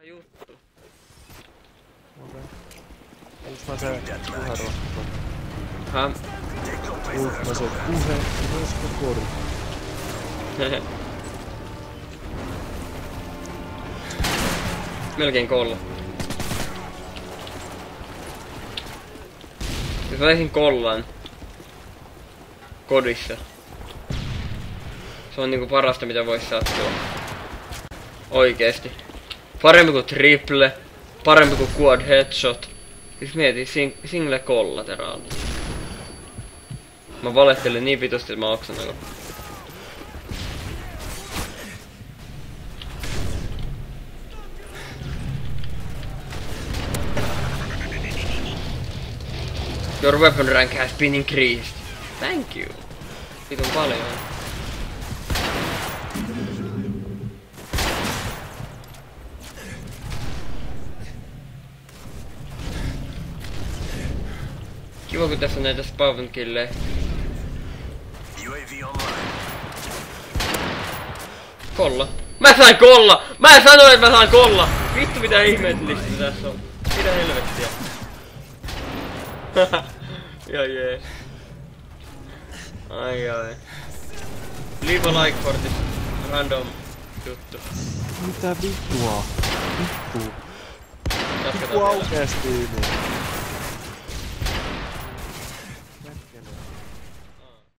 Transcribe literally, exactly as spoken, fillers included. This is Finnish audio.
juttu. Okei. Onks mä se puheenrohto? Häh? Onks mä se puhe? Voisiko kori? Hehe. Melkein kolla. Jos mä teisin kollan kodissa. Se on niinku parasta mitä vois sattua. Oikeesti. Parempi kuin triple. Parempi kuin quad headshot. Siis mieti sing single collateral. Mä valehtelen niin vitusti että mä oksan aika. Your weapon rank has been increased. Thank you. Vitun paljon. Kiva kun tässä on näitä spawn killejä. Kolla. Mä sain kolla! Mä sanoin että mä saan kolla! Vittu mitä ihmeellistä tässä on. Mitä helvettiä. Ja jees. Ai ai. Leave a like for this random juttu. Mitä vittua? Vittu. Jatketaan Vittu vielä. aukeesti niin.